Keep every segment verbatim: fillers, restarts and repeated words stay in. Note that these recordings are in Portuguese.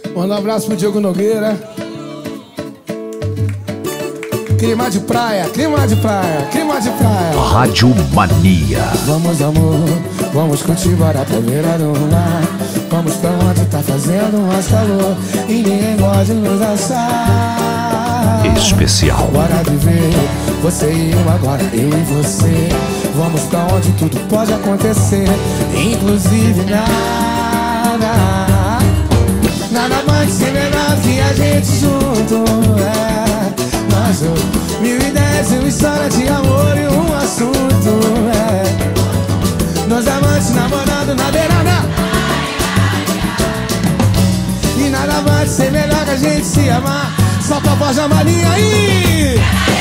Manda um abraço pro Diogo Nogueira. Clima de praia, clima de praia, clima de praia. Rádio Mania. Vamos, amor, vamos curtir, bora pra beira do mar. Vamos pra onde tá fazendo mais calor e ninguém pode nos achar. Especial. Bora viver, você e eu agora, eu e você. Vamos pra onde tudo pode acontecer, inclusive nada. Nada mais ser melhor que a gente junto, é. Nós dois, mil ideias e uma história de amor e um assunto, é. Nós amantes namorando na beirada. E nada vai ser melhor que a gente se amar. Só pra voz da Maria aí.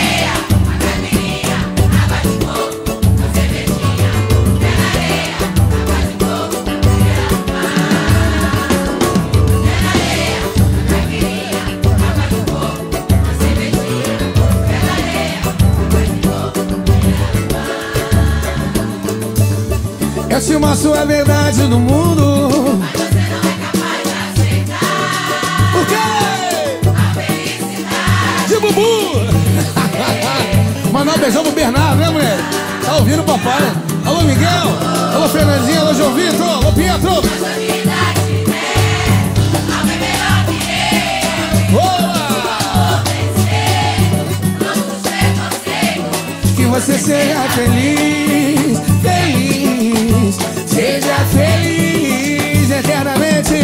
Eu te mostro a verdade do mundo. Mas você não é capaz de aceitar. O quê? A felicidade De Bubu. Mandar um beijão pro Bernardo, né, mulher? Tá ouvindo o papai? Alô, Miguel. Alô, Fernandinho. Alô, João Vitor. Alô, Pietro. a sua vida te tem. Alguém melhor que eu. Boa! Vou vencer todos os preconceitos. Que você seja feliz, feliz. Seja feliz eternamente.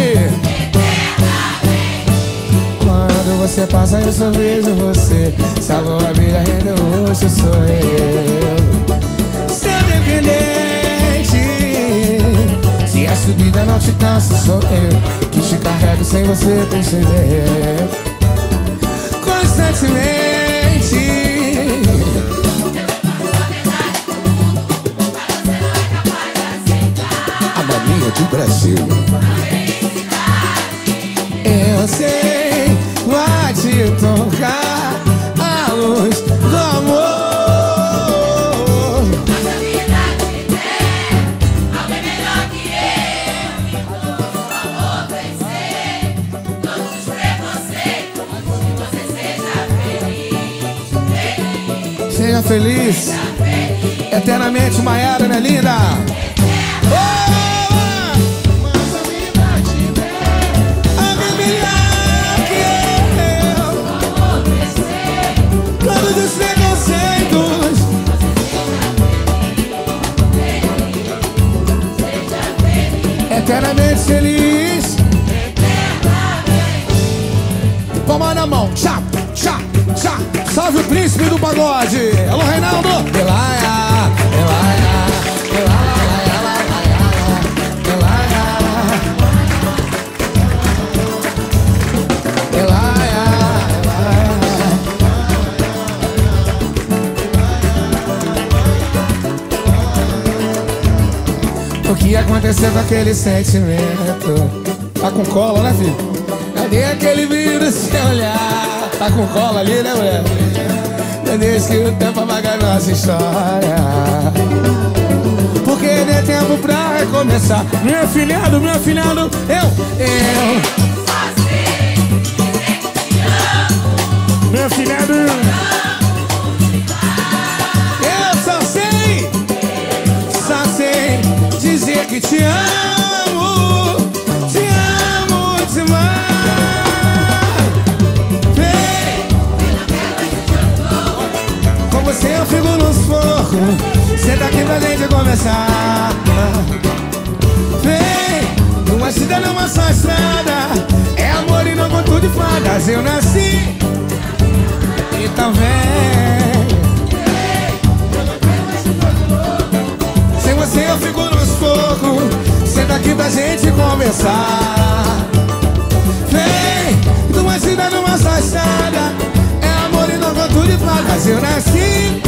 Quando você passa eu só vejo você. Salvou a vida, rendeu o rosto, sou eu. Seu dependente. Se a subida não te cansa, sou eu que te carrego sem você perceber. Constantemente. Do Brasil. Eu sei, vai te tocar a luz do amor. Nossa vida te tem. Alguém melhor que eu. E por favor, vencer todos os preconceitos. Que você seja feliz. Feliz. Seja feliz, Seja feliz. eternamente, Maiara, né, linda? Eternamente feliz. Palma na mão, tchá, tchá, tchá. Salve o príncipe do pagode. Alô, Reinaldo. Elaia, Elaia, Elaia, Elaia, Elaia, Elaia. O que aconteceu com aquele sentimento? Tá com cola, né, filho? Cadê aquele brilho do seu olhar? Tá com cola ali, né, mulher? Não deixe que o tempo apague a nossa história. Porque dê tempo pra recomeçar. Meu afilhado, meu afilhado, eu, eu. Meu afilhado, eu só sei, só sei dizer que te amo, te amo demais. Vem, com você eu fico no sufoco. Senta aqui pra gente conversar. Vem, numa cidade, numa só estrada. É amor e não conto de fadas. Eu nasci, então vem. Sem você eu fico no sufoco. Senta aqui pra gente conversar. Vem, numa cidade, numa só estrada. É amor e não conto de fadas. Eu nasci,